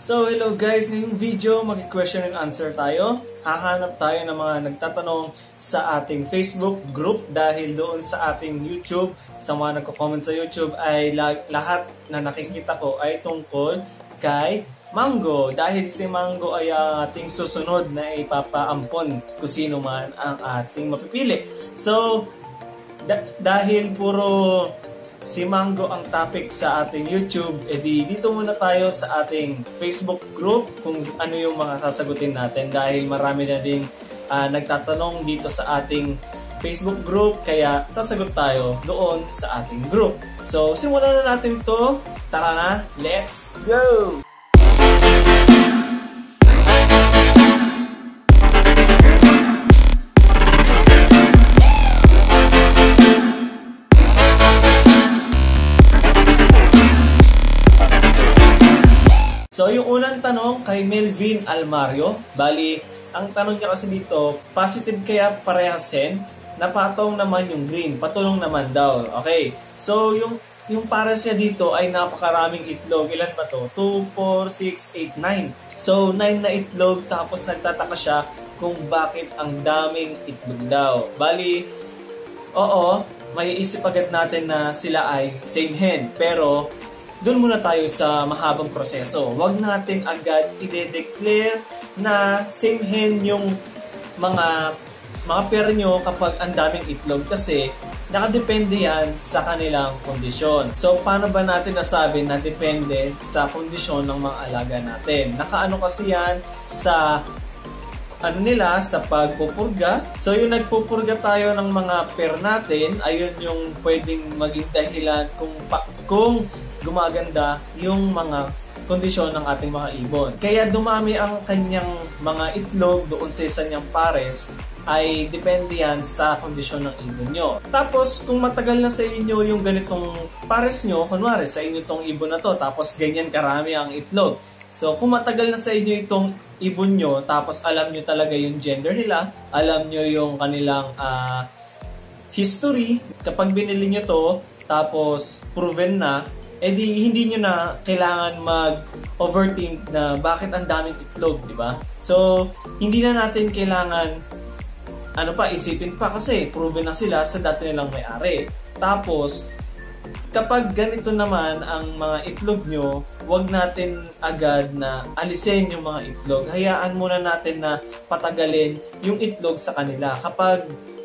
So hello guys, ngayong video mag-question and answer tayo. Hahanap tayo ng mga nagtatanong sa ating Facebook group dahil doon sa ating YouTube, sa mga nagko-comment sa YouTube ay lahat na nakikita ko ay tungkol kay Mango. Dahil si Mango ay ating susunod na ipapaampon kung sino man ang ating mapipili. So dahil puro si Mango ang topic sa ating YouTube, edi dito muna tayo sa ating Facebook group kung ano yung mga sasagutin natin dahil marami na ding nagtatanong dito sa ating Facebook group, kaya sasagot tayo doon sa ating group. So simulan na natin to. Tara na, let's go! So, yung unang tanong kay Melvin Almario, bali, ang tanong niya kasi dito, positive kaya parehasin? Napatong naman yung green, patulong naman daw. Okay, so yung pares niya dito ay napakaraming itlog. Ilan ba to? 2, 4, 6, 8, 9. So, 9 na itlog, tapos nagtataka siya kung bakit ang daming itlog daw. Bali, oo, may isip agad natin na sila ay same hen, pero doon muna tayo sa mahabang proseso. Huwag natin agad i-declare na same hen yung mga pair nyo kapag ang daming itlog kasi nakadepende yan sa kanilang kondisyon. So, paano ba natin nasabi na depende sa kondisyon ng mga alaga natin? Nakaano kasi yan sa sa pagpupurga. So, yung nagpupurga tayo ng mga pair natin, ayun yung pwedeng maging dahilan kung gumaganda yung mga kondisyon ng ating mga ibon. Kaya dumami ang kanyang mga itlog doon sa isa niyang pares ay depende yan sa kondisyon ng ibon nyo. Tapos kung matagal na sa inyo yung ganitong pares nyo, kunwari sa inyo itong ibon na to, tapos ganyan karami ang itlog. So kung matagal na sa inyo itong ibon nyo, tapos alam nyo talaga yung gender nila, alam nyo yung kanilang history, kapag binili nyo to, tapos proven na, edi hindi nyo na kailangan mag-overthink na bakit ang daming itlog, di ba? So, hindi na natin kailangan isipin pa kasi proven na sila sa dati nilang may-ari. Tapos, kapag ganito naman ang mga itlog nyo, huwag natin agad na alisin yung mga itlog. Hayaan muna natin na patagalin yung itlog sa kanila. Kapag,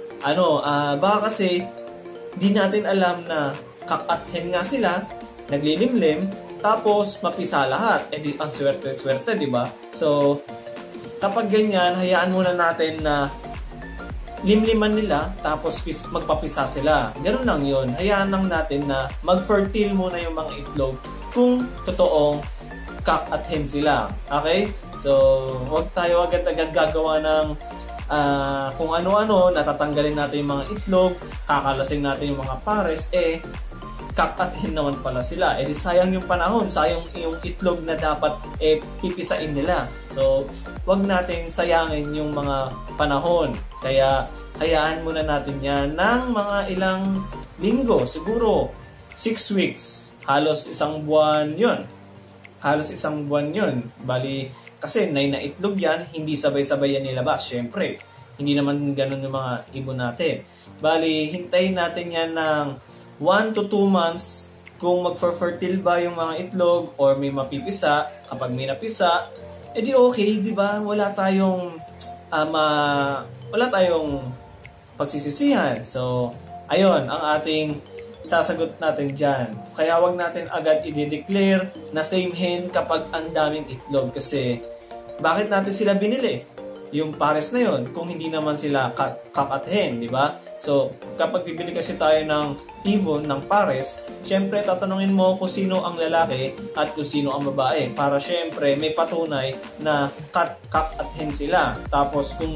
baka kasi di natin alam na kakathen nga sila, naglilimlim, tapos mapisa lahat. Eh, ang swerte-swerte, di ba? So, kapag ganyan, hayaan muna natin na limliman nila, tapos magpapisa sila. Ganun lang yun. Hayaan lang natin na mag-fertile muna yung mga itlog kung totoong cock at hen sila. Okay? So, huwag tayo agad-agad gagawa ng kung ano-ano, natatanggalin natin yung mga itlog, kakalasin natin yung mga pares, cock at hen naman pala sila. Di sayang yung panahon, sayang yung itlog na dapat pipisain nila. So, wag natin sayangin yung mga panahon. Kaya, hayaan muna natin yan ng mga ilang linggo. Siguro, 6 weeks. Halos isang buwan yun. Bali, kasi 9 na itlog yan, hindi sabay-sabay yan nilabas. Siyempre, hindi naman ganun yung mga ibon natin. Bali, hintayin natin yan ng 1 to 2 months kung magfer-fertile ba yung mga itlog or may mapipisa. Kapag may napisa, edi okay, di ba? Wala tayong pagsisisihan. So, ayun ang ating sasagot natin dyan. Kaya wag natin agad i-declare na same hen kapag ang daming itlog kasi bakit natin sila binili? Yung pares na yon kung hindi naman sila cock at hen, di ba? So, kapag bibili kasi tayo ng ibon, ng pares, syempre tatanungin mo kung sino ang lalaki at kung sino ang babae para syempre may patunay na cock at hen sila. Tapos kung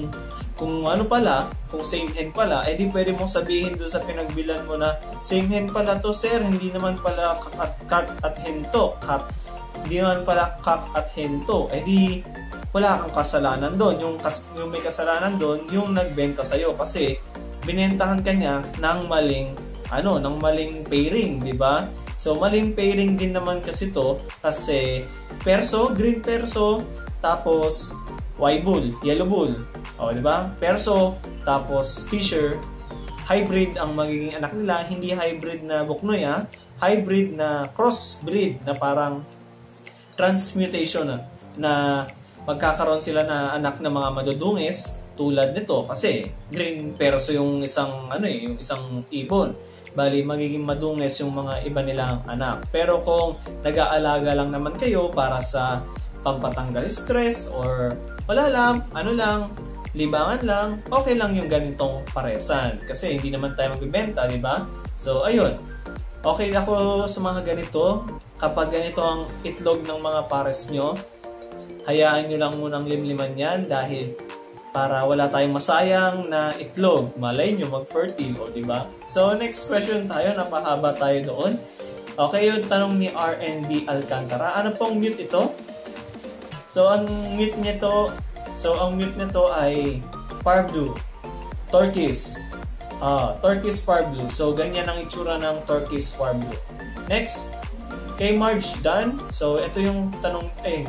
same hen pala, edi pwede mong sabihin doon sa pinagbilan mo na same hen pala to sir, hindi naman pala cock at hen to. Hindi naman pala cock at hen to. Edi wala kang kasalanan doon. Yung may kasalanan doon, yung nagbenta sa'yo kasi binentahan ka niya ng maling pairing, di ba? So, maling pairing din naman kasi to kasi perso, green perso, tapos white bull, yellow bull. O, di ba? Perso, tapos fisher, hybrid ang magiging anak nila, hindi hybrid na buknoy hybrid na crossbreed na parang transmutation na magkakaroon sila na anak ng mga madudungis tulad nito kasi green perso yung isang yung isang ibon. Bali, magiging madungis yung mga iba nilang anak. Pero kung nag-aalaga lang naman kayo para sa pampatanggal stress or wala lang, libangan lang, okay lang yung ganitong paresan. Kasi hindi naman tayo magbibenta, di ba? So, ayun. Okay ako sa mga ganito. Kapag ganito ang itlog ng mga pares nyo, hayaan nyo lang munang limliman yan dahil para wala tayong masayang na itlog. Malay nyo mag-fertile, o diba? So, next question tayo. Napahaba tayo doon. Okay, yung tanong ni RNB Alcantara. Ano pong mute ito? So, ang mute nito ay Parblue. Turquoise. Turquoise Parblue. So, ganyan ang itsura ng Turquoise Parblue. Next, kay Marge Dan. So, ito yung tanong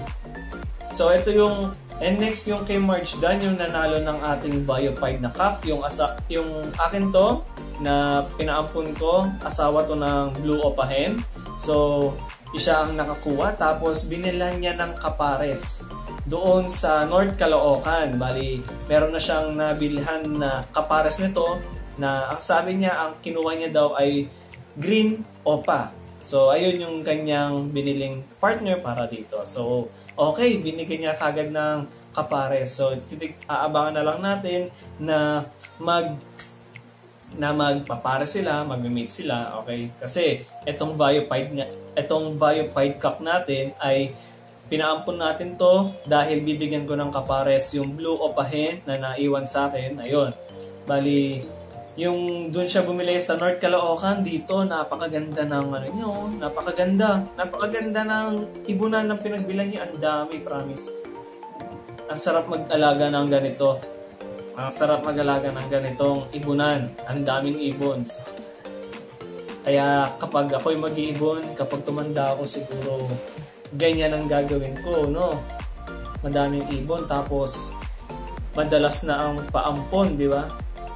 next yung kay Marge Dan, yung nanalo ng ating Biopide na cup. Yung akin to, na pinaampun ko, asawa to ng Blue Opahen. So, siya ang nakakuha. Tapos, binilan niya ng kapares doon sa North Caloocan. Bali, meron na siyang nabilhan na kapares nito na ang sabi niya, ang kinuha niya daw ay Green Opa. So, ayun yung kanyang biniling partner para dito. So, okay, binigyan niya kagad ng kapares. So, aabangan na lang natin na magpapares sila, mag-meet sila, okay? Kasi itong Biopide Cup natin ay pinaampun natin to dahil bibigyan ko ng kapares yung Blue Opahen na naiwan sa akin. Ayun. Bali, yung doon siya bumili sa North Caloocan, dito napakaganda ng napakaganda ng ibunan ng pinagbilan niya. Ang dami, promise. Ang sarap mag-alaga ng ganito. Ang sarap mag-alaga ng ganitong ibunan. Ang daming ibon. Kaya kapag ako'y mag-iibon, kapag tumanda ako, siguro ganyan ang gagawin ko, no? Madaming ibon, tapos madalas na ang paampon, di ba?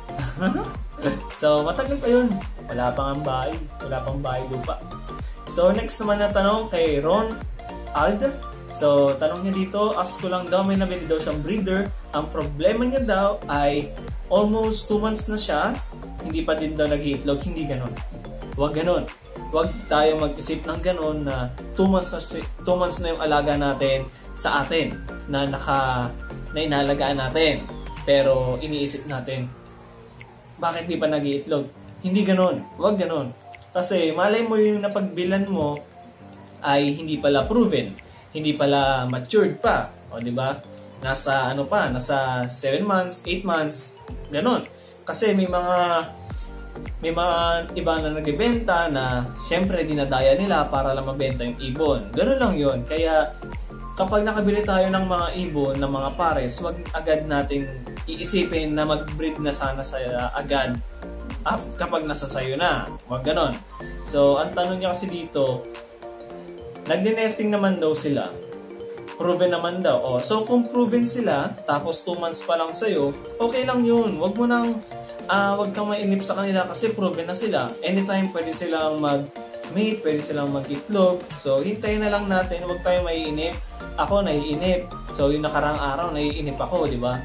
So, matagal pa yun. Wala pang bahay lupa. So, next naman na tanong kay Ron Ald. So, tanong niya dito, ask ko lang daw, may nabili daw siyang breeder. Ang problema niya daw ay almost 2 months na siya, hindi pa din daw nag-iitlog. Hindi ganon. Huwag ganon. Huwag tayo mag-isip ng ganon na 2 months na yung alaga natin sa atin na inalagaan natin. Pero iniisip natin, bakit di pa nag-iitlog? Hindi ganon. Huwag ganon. Kasi malay mo yung napagbilan mo ay hindi pala proven. Hindi pala matured pa. O, di ba? Nasa 7 months, 8 months, ganon. Kasi may mga iba na nagbebenta na syempre dinadaya nila para lang mabenta yung ibon. Ganon lang yun. Kaya kapag nakabili tayo ng mga ibon, ng mga pares, wag agad nating iisipin na mag-breed na sana sa agad kapag nasa sayo na. Wag ganon. So, ang tanong niya kasi dito, nagdi-nesting naman daw sila. Proven naman daw. So, kung proven sila, tapos 2 months pa lang sa'yo, okay lang yun. Wag kang mainip sa kanila kasi proven na sila. Anytime pwede silang mag-mate, pwede silang mag-itlog. So, hintayin na lang natin. Wag tayong maiinip. Ako, naiinip. So, yung nakarang araw, naiinip ako, di ba?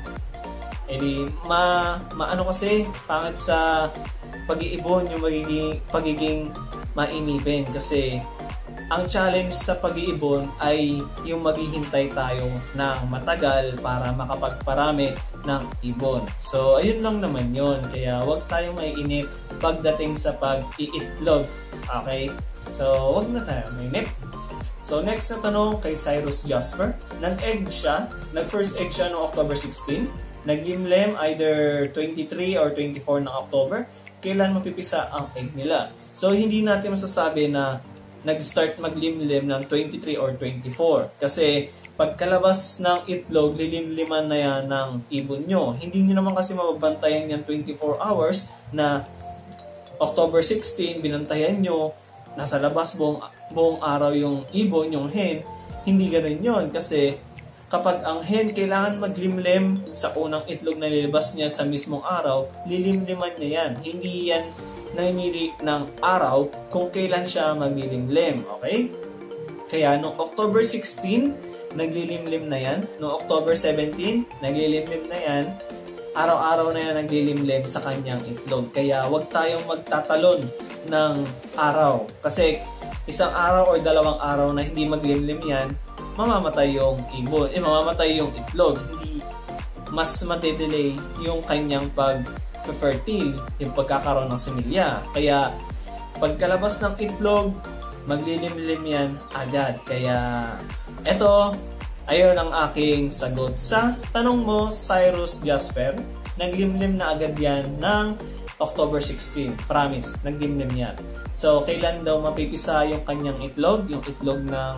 Maano kasi, pangit sa pag-iibon yung pagiging mainipin. Kasi, ang challenge sa pag-iibon ay yung maghihintay tayo ng matagal para makapagparami ng ibon. So, ayun lang naman yun. Kaya, huwag tayong maiinip pagdating sa pag-iitlog. Okay? So, huwag na tayo mainip. So, next na tanong kay Cyrus Jasper. Nag-first egg siya noong October 16. Naglimlem either 23 or 24 ng October. Kailan mapipisa ang egg nila? So, hindi natin masasabi na nag-start maglimlim ng 23 or 24. Kasi, pagkalabas ng itlog, lilimliman na yan ng ibon nyo. Hindi nyo naman kasi mababantayan yan 24 hours na October 16, binantayan nyo, nasa labas buong araw yung ibon, yung hen. Hindi ganoon yun kasi kapag ang hen kailangan maglimlim sa unang itlog na nilabas niya sa mismong araw, lilimliman niya yan. Hindi yan namimili ng araw kung kailan siya maglilimlim. Okay? Kaya noong October 16, naglilimlim na yan. Noong October 17, naglilimlim na yan. Araw-araw na yan naglilimlim sa kanyang itlog. Kaya huwag tayong magtatalon ng araw. Kasi isang araw o dalawang araw na hindi maglimlim yan, mamamatay yung ibon. Mamamatay yung itlog. Hindi mas matidelay yung kanyang pag-fertile, yung pagkakaroon ng semilya. Kaya pagkalabas ng itlog, maglilimlim yan agad. Kaya eto, ayun ang aking sagot sa tanong mo, Cyrus Jasper. Naglimlim na agad yan ng October 16. Promise, naglimlim yan. So, kailan daw mapipisa yung kanyang itlog? Yung itlog ng...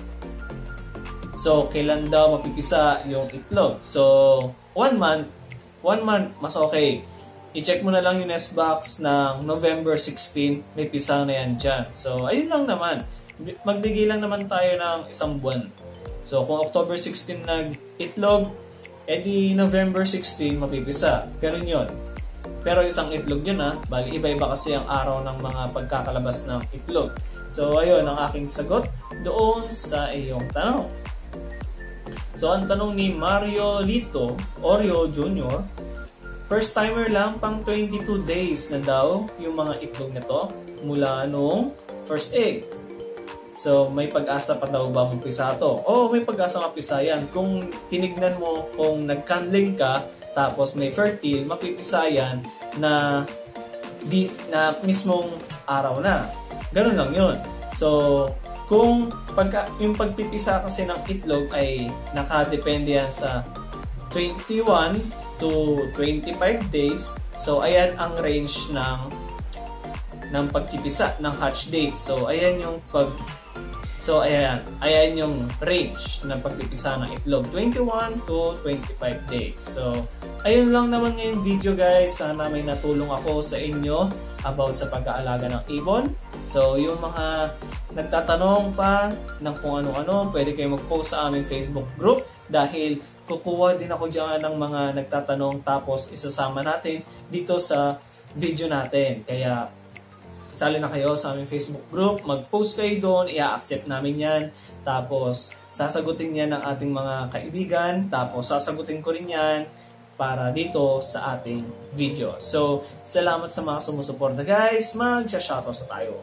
So, kailan daw mapipisa yung itlog? So, 1 month. 1 month, mas okay. I-check mo na lang yung nest box ng November 16. May pisa na yan dyan. So, ayun lang naman. Magbigay lang naman tayo ng isang buwan. So, kung October 16 nag-itlog, edi November 16 mapipisa. Ganun yun. Pero isang itlog yun ha. Bali, iba-iba kasi ang araw ng mga pagkakalabas ng itlog. So, ayun ang aking sagot doon sa iyong tanong. So, ang tanong ni Mario Lito, Oreo Jr., first timer lang, pang 22 days na daw yung mga itlog na to mula noong first egg. So, may pag-asa pa daw ba mapisa to? Oo, may pag-asa mapisa yan. Kung tinignan mo, kung nag-candling ka, tapos may fertile, mapipisa yan na mismong araw na. Ganun lang yun. So, kung yung pagpipisa kasi ng itlog ay nakadepende yan sa 21 to 25 days. So, ayan ang range ng pagpipisa, ng hatch date. So, ayan yung ayan yung range ng pagpipisa ng itlog, 21 to 25 days. So, ayun lang naman ngayong video guys. Sana may natulong ako sa inyo about sa pag-aalaga ng ibon. So, yung mga nagtatanong pa ng kung ano-ano, pwede kayo mag-post sa aming Facebook group dahil kukuha din ako dyan ng mga nagtatanong tapos isasama natin dito sa video natin. Kaya, sali na kayo sa aming Facebook group, mag-post kayo doon, i-accept namin yan, tapos sasagutin yan ng ating mga kaibigan, tapos sasagutin ko rin yan para dito sa ating video. So, salamat sa mga sumusuporta guys, mag-shoutout sa tayo.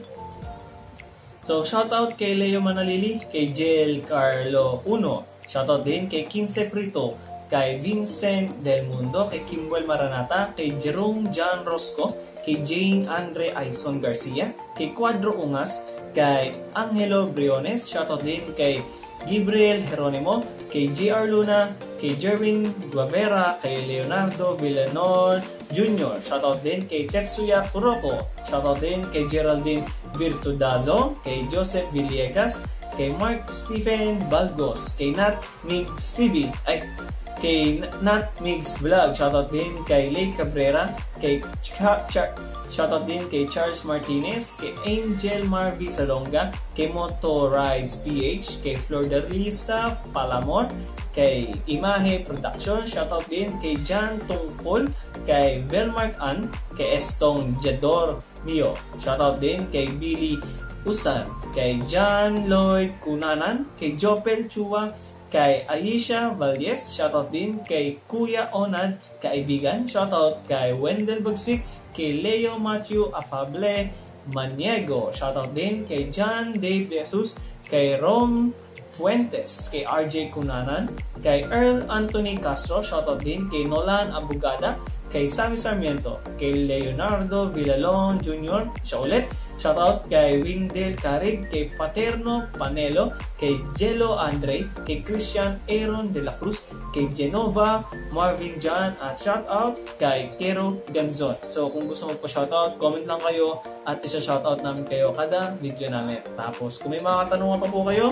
So, shoutout kay Leo Manalili, kay Jel Carlo 1, shoutout din kay Quince Prito, kay Vincent Del Mundo, kay Kimwell Maranata, kay Jerome John Rosco, kay Jane Andre Aison Garcia, kay Cuadro Ungas, kay Angelo Briones, shoutout din kay Gabriel Jeronimo, kay JR Luna, kay Jerwin Guavera, kay Leonardo Villanol Jr., shoutout din kay Tetsuya Kuroko, shoutout din kay Geraldine Virtudazo, kay Joseph Villegas, kay Mark Stephen Balgos, kay Nat Mig Stevie, kay Nat Migs Vlog, shoutout din kay Lay Cabrera, kay shoutout din kay Charles Martinez, kay Angel Marvi Salonga, kay Motorize PH, kay Flor de Risa Palamor, kay Imahe Production, shoutout din kay Jan Tungpol, kay Belmark Ann, kay Estong Jador Mio, shoutout din kay Billy Usan, kay John Lloyd Kunanan, kay Jopel Chua, kay Aisha Valdez, shoutout din kay Kuya Onad Kaibigan, shoutout kay Wendell Bagsik, kay Leo Matthew Afable Maniego, shoutout din kay John Dave Jesus, kay Rom Fuentes, kay RJ Kunanan, kay Earl Anthony Castro, shoutout din kay Nolan Abugada, kay Sammy Sarmiento, kay Leonardo Villalon Jr., siya ulit, shoutout kay Windel Carig, kay Paterno Panelo, kay Jello Andre, kay Christian Aaron de la Cruz, kay Genova Marvin John, at shoutout kay Kero Ganzon. So kung gusto mo po shoutout, comment lang kayo at isa-shoutout namin kayo kada video namin. Tapos kung may mga katanungan pa po kayo,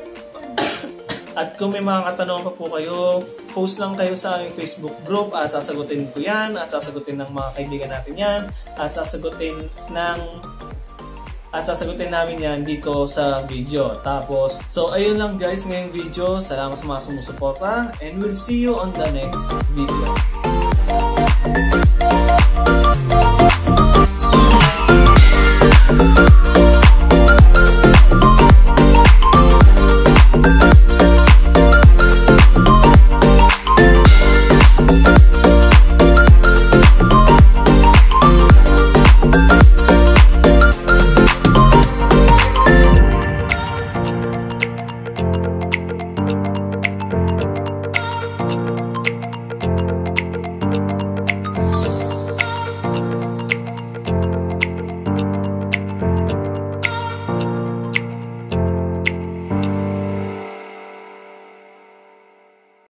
at kung may mga katanungan pa po kayo, post lang kayo sa aming Facebook group at sasagutin ko yan, at sasagutin ng mga kaibigan natin yan, at sasagutin ng at sasagutin namin yan dito sa video. Tapos, so ayun lang guys ngayong video. Salamat sa mga sumusuporta and we'll see you on the next video.